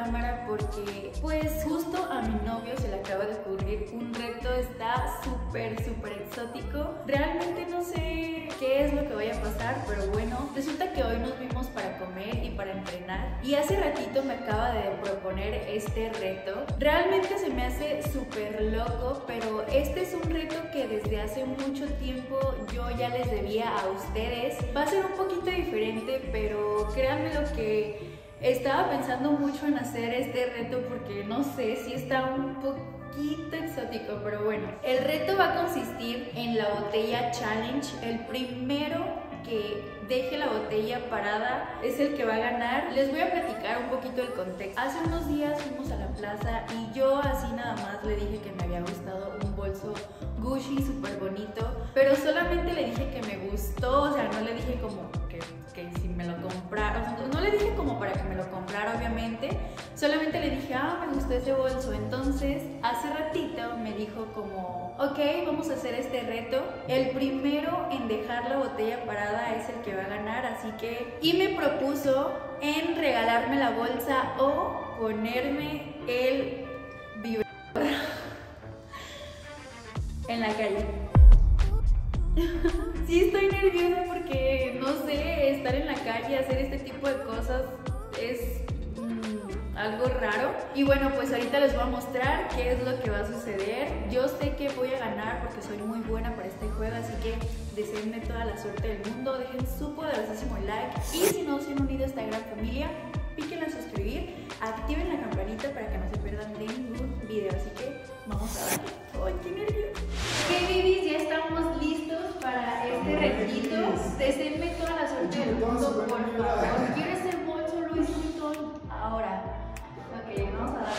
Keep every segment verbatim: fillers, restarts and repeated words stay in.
cámara porque pues justo a mi novio se le acaba de ocurrir un reto, está súper súper exótico. Realmente no sé qué es lo que vaya a pasar, pero bueno, resulta que hoy nos vimos para comer y para entrenar y hace ratito me acaba de proponer este reto. Realmente se me hace súper loco, pero este es un reto que desde hace mucho tiempo yo ya les debía a ustedes. Va a ser un poquito diferente, pero créanme lo que estaba pensando mucho en hacer este reto porque no sé si está un poquito exótico, pero bueno. El reto va a consistir en la botella challenge. El primero que deje la botella parada es el que va a ganar. Les voy a platicar un poquito el contexto. Hace unos días fuimos a la plaza y yo así nada más le dije que me había gustado un bolso Gucci súper bonito, pero solamente le dije que me gustó, o sea, no le dije como que, que si me lo comprara, o sea, no le dije como para que me lo comprara obviamente, solamente le dije, ah, me gustó ese bolso. Entonces hace ratito me dijo como, ok, vamos a hacer este reto, el primero en dejar la botella parada es el que va a ganar, así que, y me propuso en regalarme la bolsa o ponerme el vibrador en la calle. Sí estoy nerviosa porque, no sé, estar en la calle, hacer este tipo de cosas es mmm, algo raro. Y bueno, pues ahorita les voy a mostrar qué es lo que va a suceder. Yo sé que voy a ganar porque soy muy buena para este juego, así que deseenme toda la suerte del mundo. Dejen su poderosísimo like y si no se han unido a esta gran familia, píquenle a suscribir, activen la campanita para que no se pierdan de ningún video. Así que vamos a ver. ¡Ay, qué nervios! Ok, babies, ya estamos listos para este retito. Deseenme toda la suerte del mundo, por favor. Quiero ese bolso Louis Vuitton ahora. Ok, vamos a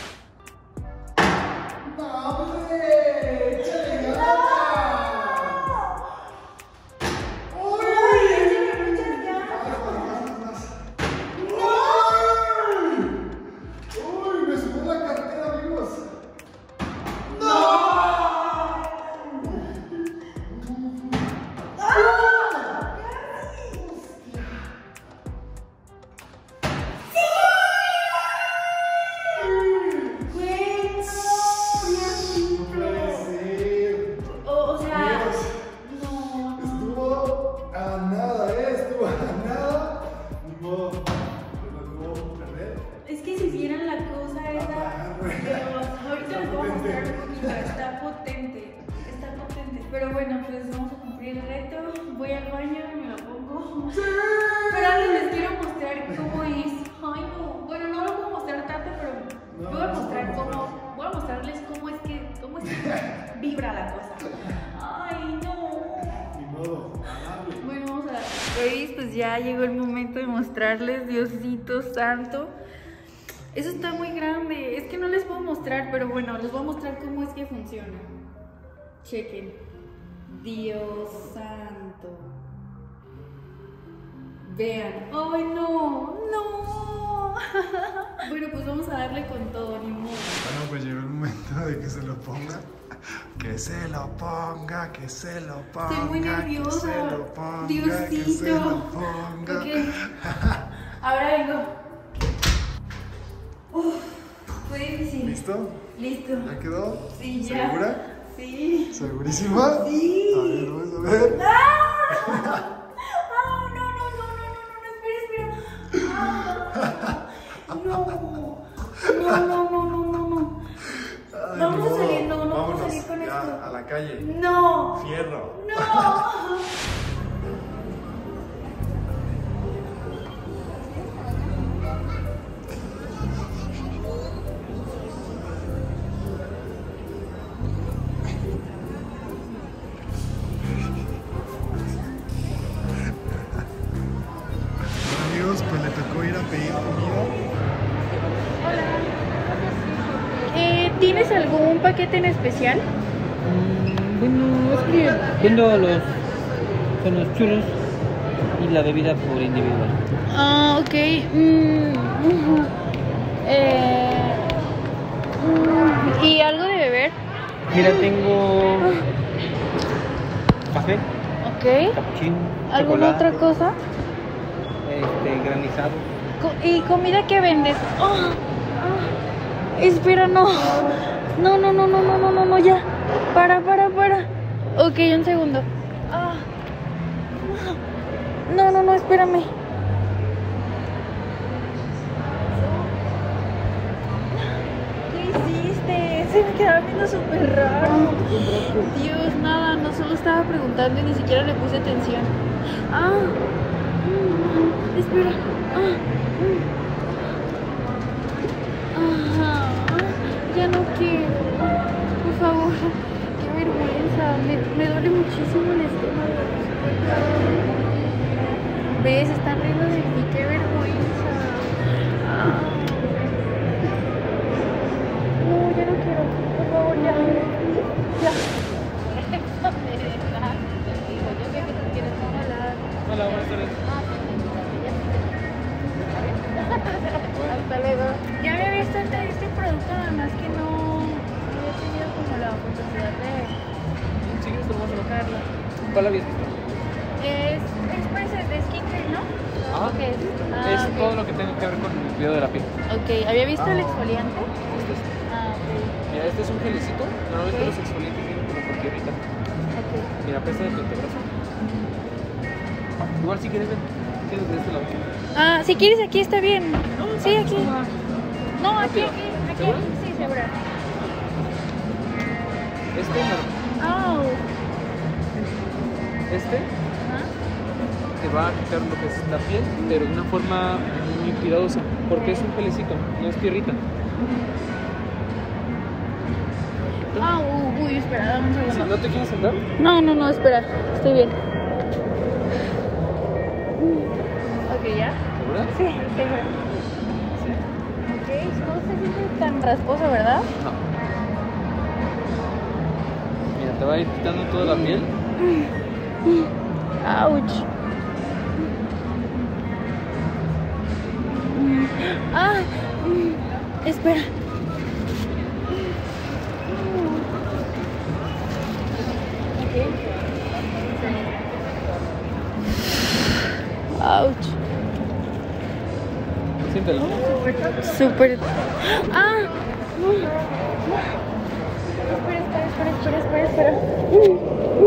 darle. ¡No, hombre! ¡Échale ganas! Pero bueno, pues vamos a cumplir el reto. Voy al baño y me lo pongo. ¡Sí! Pero antes les quiero mostrar cómo es. Ay, no. Bueno, no lo puedo mostrar tanto, pero no, voy a mostrar cómo. Voy a mostrarles cómo es que, cómo es que vibra la cosa. Ay, no. Ni modo. Bueno, vamos a dar. ¿Veis? Pues ya llegó el momento de mostrarles, Diosito santo. Eso está muy grande. Es que no les puedo mostrar, pero bueno, les voy a mostrar cómo es que funciona. Chequen. Dios santo. Vean. ¡Ay, no! ¡No! Bueno, pues vamos a darle con todo, ni modo. Bueno, pues llegó el momento de que se lo ponga. Que se lo ponga, que se lo ponga. Estoy muy nerviosa. Que se lo ponga, Diosito. que se lo ponga. Okay. Ahora vengo. Uf, fue difícil. ¿Listo? Listo. ¿Ya quedó? Sí, ya. ¿Segura? Sí. ¿Segurísima? Sí. A ver, vamos a ver. ¡Ah! ¡Ah, no, no, no, no, no, no, espera, espera! ¡Ah! No, no, no, no, no, no, no. Ay, Vamos no. a salir, no, no Vámonos vamos a salir con ya, esto. a la calle. No. Fierro. No. Amigos, pues le tocó ir a pedir comida. Eh, ¿Tienes algún paquete en especial? Mm, bueno, es que vendo los, con los churros y la bebida por individual. Ah, ok. Mm, uh, eh, mm, ¿y algo de beber? Mira, tengo café, Ok. cappuccino, ¿Alguna chocolate, otra cosa? este, granizado. Co- ¿Y comida qué vendes? Oh, Ah, espera, no. No, no, no, no, no, no, no, no, ya. Para, para, para. Ok, un segundo. Ah. No, no, no, espérame. ¿Qué hiciste? Se me quedaba viendo súper raro. Dios, nada, no solo estaba preguntando y ni siquiera le puse atención. Ah. Espera. Ah. Ajá. Ya no quiero. Por favor. Qué vergüenza. Me, me duele muchísimo el estómago. ¿Ves? Están riendo de mí. Qué vergüenza. Ah. No, ya no quiero. Por favor, ya. Ya. Hola, buenas tardes. Hasta luego. Ya había visto este, este producto, nada más que no había tenido como la oportunidad de, Sí, esto lo vamos a tocarlo. ¿Cuál habías visto? Es, es pues de skincare, ¿no? Ah, ¿Qué es? Ah, es ok. todo lo que tenga que ver con el cuidado de la piel. Ok, ¿había visto el exfoliante? Este es, Ah, ok. mira, este es un gelecito. Normalmente Ok. los exfoliantes vienen como por tierrita. Ok. Mira, pesa de tu antebrazo. Igual si quieres, ven. Tienes de este lado. Ah, si quieres aquí está bien. Sí, aquí. Ah, No, aquí, rápido. aquí, aquí. ¿Segura? Sí, segura. Este, Oh. este Ajá. te va a quitar lo que es la piel, pero de una forma muy cuidadosa, porque es un gelecito, no es tierrita. Ah, uh, uy, espera, dame un Si segundo. no te quieres sentar, No, no, no, espera. Estoy bien. Ok, ¿ya? ¿segura? Sí, segura. Sí. Ok, no se siente tan rasposo, ¿verdad? No. Mira, te va a ir quitando toda la piel. Ouch. Ah, espera. Ouch. Siéntelo. Súper. Ah. Espera, espera, espera, espera, espera, espera.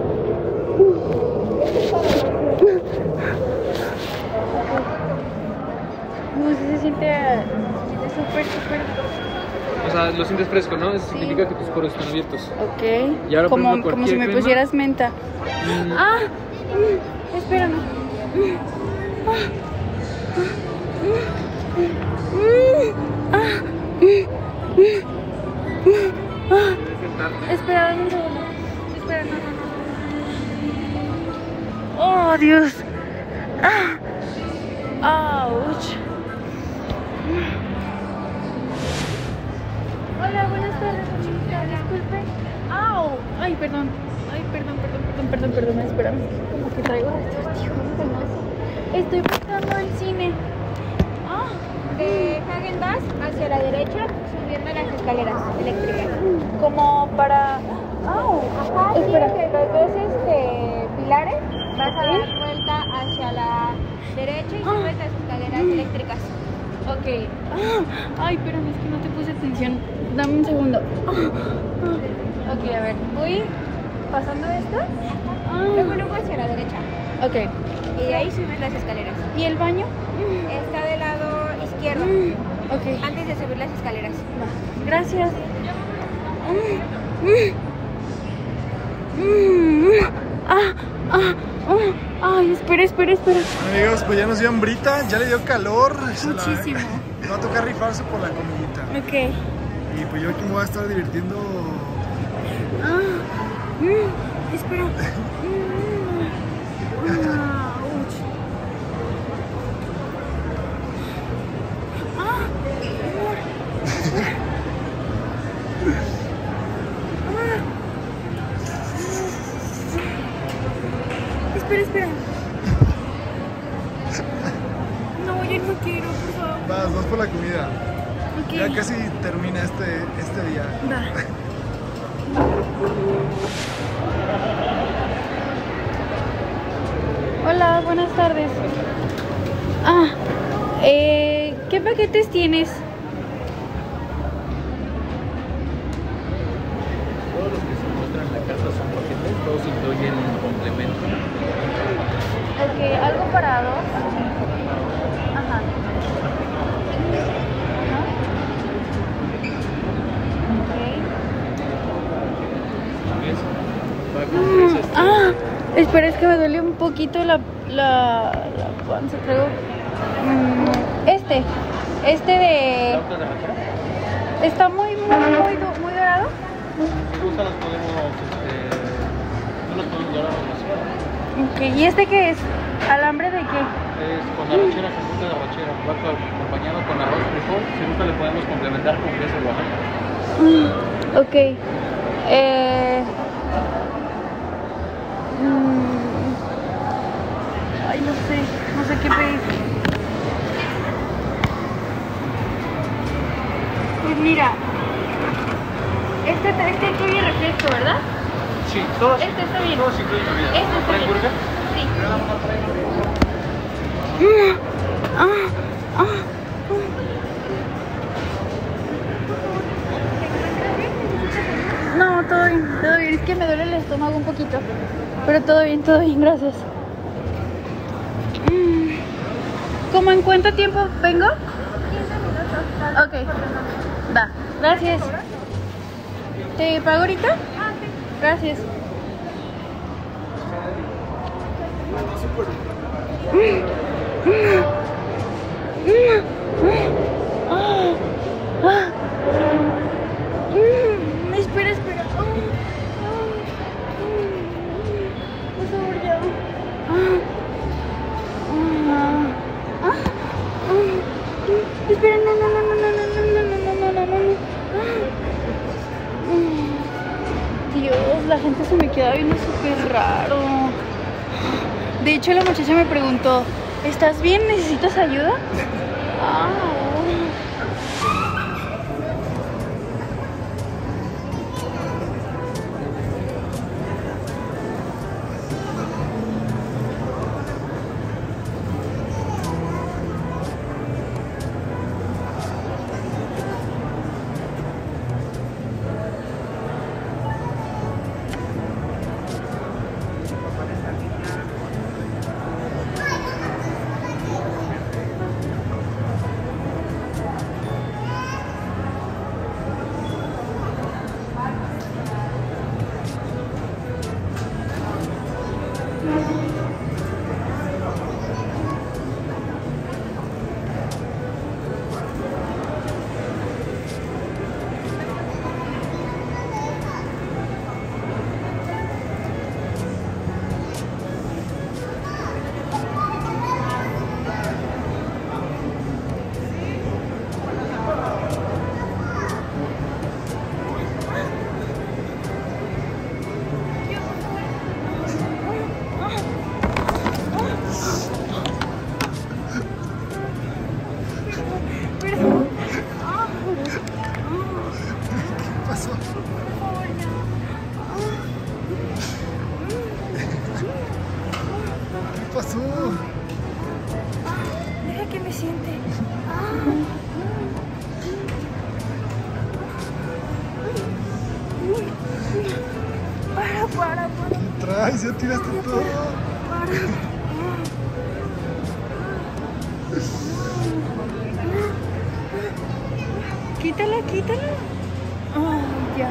No, sí se siente, se siente súper, súper. O sea, lo sientes fresco, ¿no? Eso significa que tus poros están abiertos. Ok. Y ahora, por como, ejemplo, como si cualquier me crema- pusieras menta. Mm, Ah, mm, espérame. Mm, ah, ah, mm, mm, mm, ah. Espera, dame un segundo. Espera, no, no, no. Oh, Dios. Ah. Ouch. Hola, buenas tardes, señorita. Disculpe. Au. Ay, perdón. Ay, perdón, perdón, perdón, perdón, perdón. Espérame. Como que traigo retortijo. Estoy buscando el cine. Ah. De Häagen-Dazs hacia la derecha, subiendo las escaleras eléctricas. Como para. Au. Ajá, sí, Espera. entre los dos este, pilares vas a dar vuelta hacia la derecha y Ah. subes las escaleras eléctricas. Ok. Ah, ay, espérame, es que no te puse atención. Dame un segundo. Ah. Ok, a ver. Voy pasando esto. Luego, Ah. luego hacia la derecha. Ok. Y de ahí subes las escaleras. ¿Y el baño? Está del lado izquierdo, Ok. antes de subir las escaleras. Va. Gracias. Ah, ah, ah. Ay, espera, espera, espera. Amigos, pues ya nos dio hambrita, ya le dio calor. se la- Muchísimo. Me va a tocar rifarse por la comidita. Ok. Y pues yo aquí me voy a estar divirtiendo. Ah, mm, espera. Mm, ah, ouch. Ah, amor. Ah. Espera, espera. No, yo no quiero, por favor. Vas, vas por la comida. Ok. Ya casi termina este, este día. Va. Hola, buenas tardes. Ah, eh, ¿qué paquetes tienes? todos incluyen un complemento. Ok, algo para dos. Ajá. ¿Ves? Ok. Ah, espera, es que me duele un poquito la, la, la panza. Traigo mm, este, este de... ¿La otra de rachera? Está muy, muy, muy, do- muy dorado. Si gusta las podemos, este, no las podemos dorar así. Ok, ¿y este qué es? ¿Alambre de qué? Es con arrachera, con fruta de arrachera, va acompañado con arroz frijol. Si gusta le podemos complementar con queso Oaxaca. Mm, ok. Eh, mm, ay, no sé, no sé qué pedir. Pues mira, este, este incluye refresco, ¿verdad? Sí, todos. Este está bien. Todos incluyen bebida. Este está ¿Traen bien. burger? Sí. Le damos una traen burger. Ah, ah, ah. No, todo bien, todo bien. Es que me duele el estómago un poquito. Pero todo bien, todo bien, gracias. Mm. ¿Cómo en cuánto tiempo vengo? quince minutos. Ok. Va, gracias. ¿Te pago ahorita? Ah, sí. Gracias. Espera, espera. Por favor, ya. Espera, no, no, no, no, no, no, no, no, no, no, no, no. Dios, la gente se me queda viendo súper raro. De hecho, la muchacha me preguntó, ¿estás bien? ¿Necesitas ayuda? Ah. pasó? Deja que me siente. Para, para, para. ¿Qué traes? Ya tiraste todo. Para. Quítala, quítala. Oh, ya.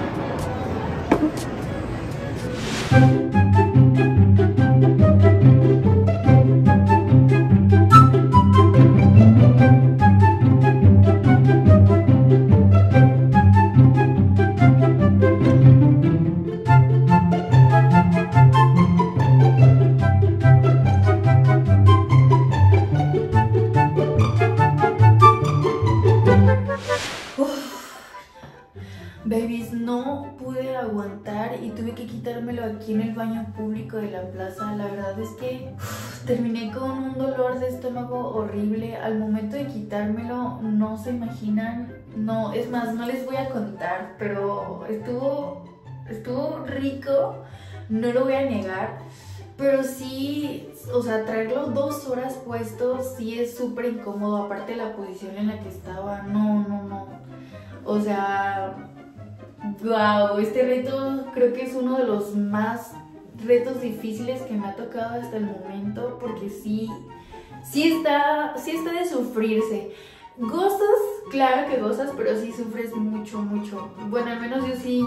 Babies, no pude aguantar y tuve que quitármelo aquí en el baño público de la plaza. La verdad es que uf, terminé con un dolor de estómago horrible. Al momento de quitármelo, no se imaginan. No, es más, no les voy a contar, pero estuvo, estuvo rico, no lo voy a negar. Pero sí, o sea, traerlo dos horas puesto sí es súper incómodo. Aparte de la posición en la que estaba, no, no, no. O sea... Wow, este reto creo que es uno de los más retos difíciles que me ha tocado hasta el momento, porque sí, sí está, sí está de sufrirse. Gozas, claro que gozas, pero sí sufres mucho, mucho. Bueno, al menos yo sí,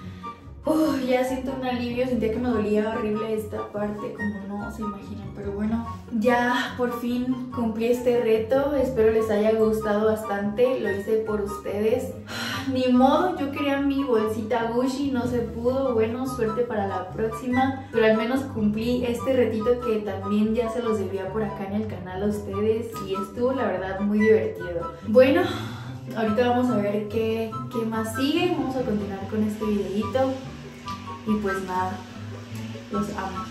uh, ya siento un alivio, sentía que me dolía horrible esta parte, como no se imaginan. Pero bueno, ya por fin cumplí este reto, espero les haya gustado bastante, lo hice por ustedes. Ni modo, yo quería mi bolsita Gucci, no se pudo. Bueno, suerte para la próxima, pero al menos cumplí este retito que también ya se los debía por acá en el canal a ustedes y estuvo la verdad muy divertido. Bueno, ahorita vamos a ver qué, qué más sigue, vamos a continuar con este videito y pues nada, los amo.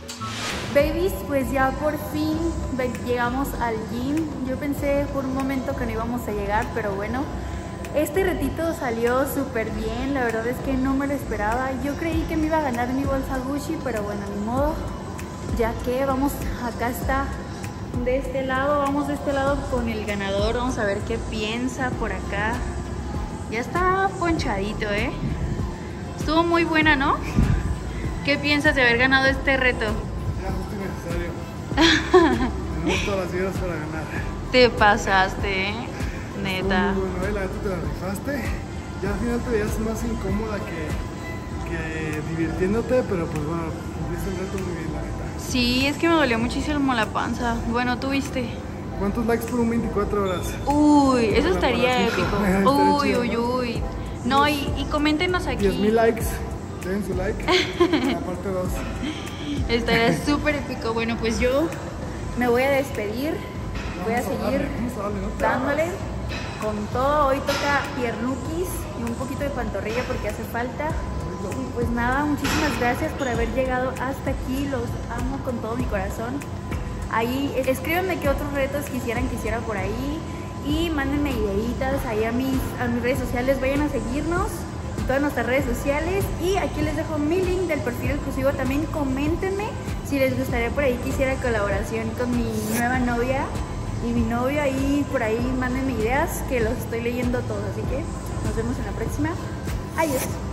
Babies, pues ya por fin llegamos al gym. Yo pensé por un momento que no íbamos a llegar, pero bueno, este retito salió súper bien, la verdad es que no me lo esperaba. Yo creí que me iba a ganar mi bolsa Gucci, pero bueno, ni modo. Ya que vamos, acá está de este lado, vamos de este lado con el ganador. Vamos a ver qué piensa por acá. Ya está ponchadito, ¿eh? Estuvo muy buena, ¿no? ¿Qué piensas de haber ganado este reto? Era justo y necesario. Tenemos todas las ideas para ganar. Te pasaste, ¿eh? Neta. Muy bueno, la neta te la rifaste. Ya al final te veías más incómoda que, que divirtiéndote, pero pues bueno, cumpliste el reto muy bien, la neta. Sí, es que me dolió muchísimo la panza. Bueno, ¿tú viste? ¿Cuántos likes por un veinticuatro horas? Uy, eso Bueno, estaría para épico. cinco. Uy, Estaría uy, chido, ¿no? uy. No, y, y coméntenos aquí. diez mil likes. Den su like. La parte dos. Estaría súper épico. Bueno, pues yo me voy a despedir. Voy a seguir darle, vamos a darle, no te dándole hagas. con todo. Hoy toca piernuquis y un poquito de pantorrilla porque hace falta. Y pues nada, muchísimas gracias por haber llegado hasta aquí. Los amo con todo mi corazón. Ahí escríbanme qué otros retos quisieran que hiciera por ahí. Y mándenme ideitas ahí a mis, a mis redes sociales. Vayan a seguirnos en todas nuestras redes sociales. Y aquí les dejo mi link del perfil exclusivo. También coméntenme si les gustaría por ahí que hiciera colaboración con mi nueva novia y mi novio. Ahí por ahí mándenme ideas que los estoy leyendo todos. Así que nos vemos en la próxima. Adiós.